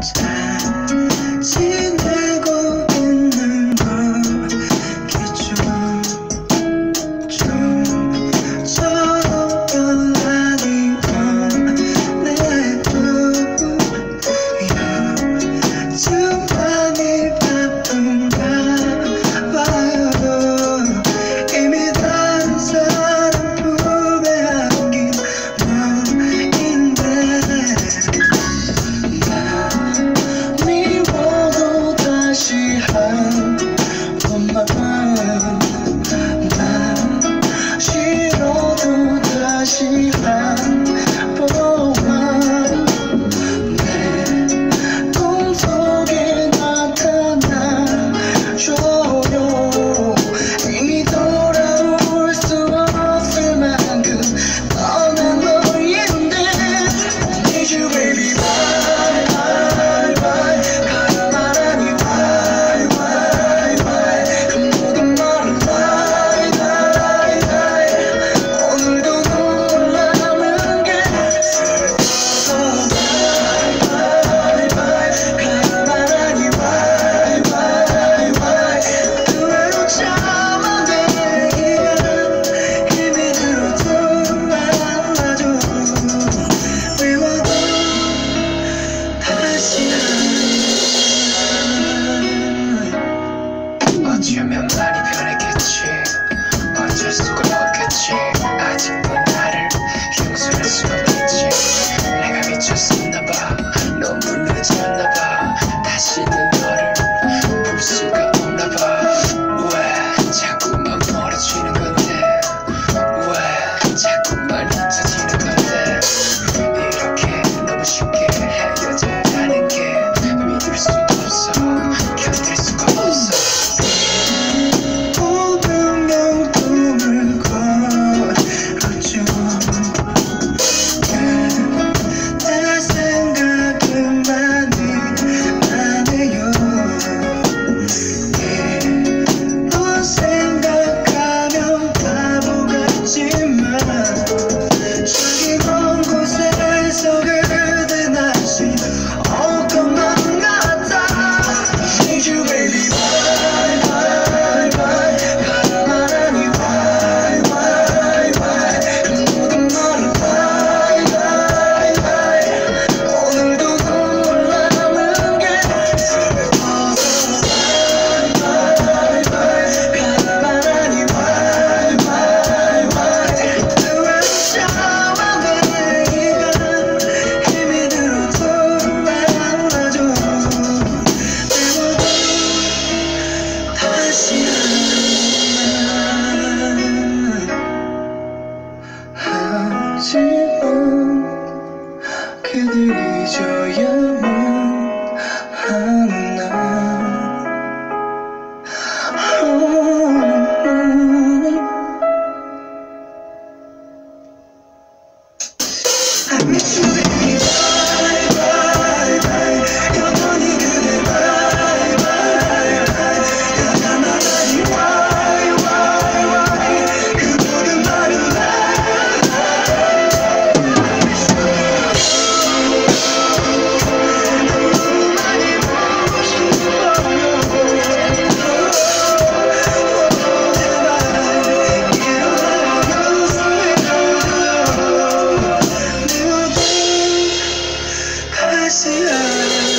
잘 지내고 있는 거겠죠. 좀처럼 연락이 오네요. 요즘 많이 바쁜가 봐요. 이미 다른 사람 품에 안긴 너인데 나 미워도 다시 한 번만, 나 싫어도 다시 한 번만 내 꿈속에 나타나줘요. 이미 돌아올 수 없을 만큼 떠난 너인데 I need you baby why 가라 말하니 why 그 모든 말은 lie 오늘도 눈물 나는 게 슬퍼서 가라 말하니 why 그 외로 참아내기가 힘이 들어도 말아줘. 미워도 다시 어쩌면 많이 변했겠지. 어쩔 수가 없겠지. 아직도 나를 용서할 수 없겠지. 내가 미쳤었나봐. 너무 늦었나봐. 다시는 너를 볼 수가 없나봐. 왜 자꾸만 멀어지는 건데, 왜 자꾸만 잊혀지는 건데, 이렇게 너무 쉽게 헤어졌다는 게 믿을 수도 없어. 견딜 수가 없어. 분명 꿈을 꿨죠. 내 생각은 많이 나네요. 너 생각하면 바보 같지만 저기 먼 곳에서 그대 다시 올 것만 같아. I need you baby why 가라 말하니 why 그 모든 말은 lie 오늘도 눈물 나는 게 슬퍼서 가라 말하니 why 그 외로 참아내기가 힘이 들어도 말아줘. 미워도 다시 하지만 그들 잊어야만 하나. I miss you baby why 영원히 그대 why 가라 말하니 why 그 모든 말은 lie 많이 보고 싶어요. 제발 일어나요. 미워도 다시